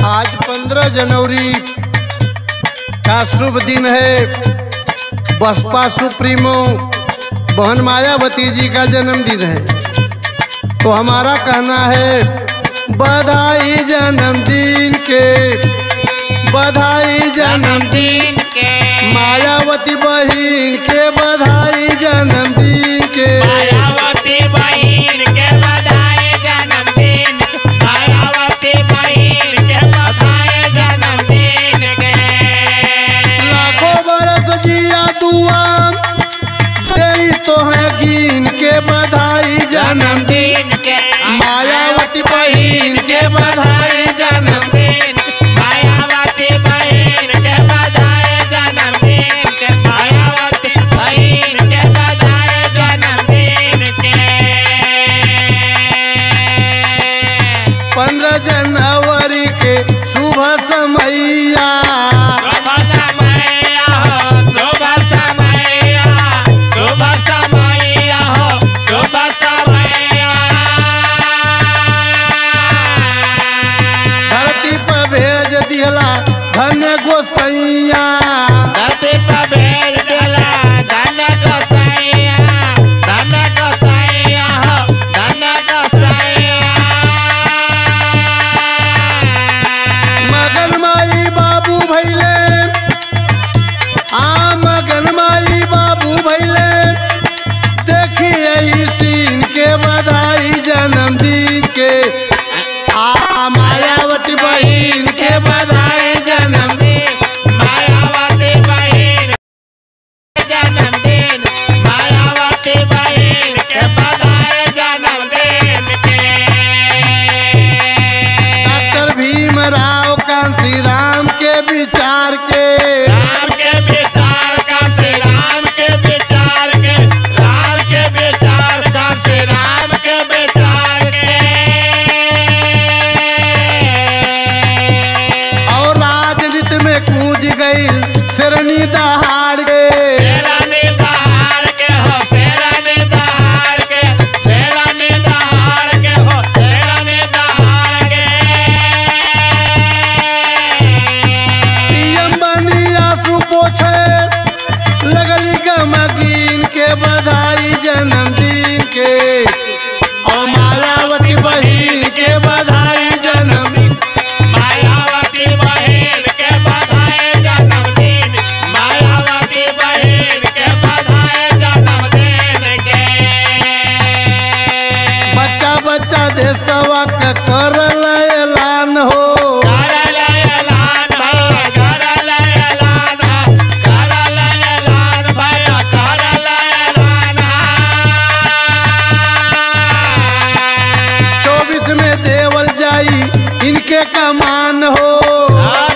आज 15 जनवरी का शुभ दिन है। बसपा सुप्रीमो बहन मायावती जी का जन्मदिन है। तो हमारा कहना है बधाई जन्मदिन के, बधाई जन्मदिन के, मायावती बहन के बधाई जन्मदिन के, मायावती बहन के बधाई जन्मदिन, मायावती बहन के बधाई जन्मदिन के। लाखों बरस जिया दुआ दे तो है गिन के बधाई जन्मदिन के, मायावती बहन के बधाई जन्मदिन, मायावती बहन के बधाई जन्मदिन के, मायावती बहन के बधाई जन्मदिन के। 15 जनवरी के शुभ समैया, शुभ समैया हो, शुभ समैया, शुभ समैया हो, शुभ समैया। धरती पर भेज दिहला धन्य गोसैया, धरती पर भेज दिला धन गोसैया, धन गोसैया हो, धन गोसैया। मगन माई बाबू भैले मगन माई बाबू भैले देखिए ई सीन के बधाई जन्मदिन के, मायावती बहन के बधाई जन्मदिन, मायावती बहन जन्मदिन, मायावती बहन के बधाई जन्मदिन के। डॉक्टर भीमराव कांसी राम के विचार के, राम के विचार का श्री राम के विचार के, राम के विचार का श्री राम के विचार के। और राजनीति में कूद गई शेरनी दहाड़ के, शेरानी दहाड़ के हो, शेरानी दहाड़ के, शेरानी दहाड़ के हो, शेरानी दहाड़ के। पीएम बनी आंसू पोछे लगली गमगीन के बधाई जन्मदिन के, और मायावती बहन के बधाई जन्मदिन, मायावती बहन के बधाई जन्मदिन, मायावती बहन के बधाई जन्मदिन के। बच्चा बच्चा देशवा का करल ऐलान हो, करल ऐलान भैया, करल ऐलान हो, करल ऐलान भैया, करल ऐलान। 24 में देवल जाई इनके कमान हो,